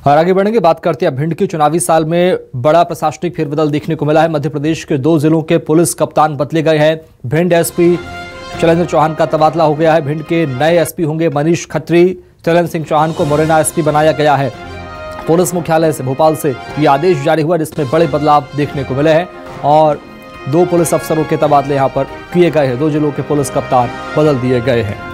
और आगे बढ़ेंगे, बात करते हैं भिंड के चुनावी साल में बड़ा प्रशासनिक फेरबदल देखने को मिला है। मध्य प्रदेश के 2 जिलों के पुलिस कप्तान बदले गए हैं। भिंड एसपी शैलेंद्र चौहान का तबादला हो गया है। भिंड के नए एसपी होंगे मनीष खत्री। शैलेंद्र सिंह चौहान को मुरैना एसपी बनाया गया है। पुलिस मुख्यालय से भोपाल से ये आदेश जारी हुआ जिसमें बड़े बदलाव देखने को मिले हैं और 2 पुलिस अफसरों के तबादले यहां पर किए गए हैं। 2 जिलों के पुलिस कप्तान बदल दिए गए हैं।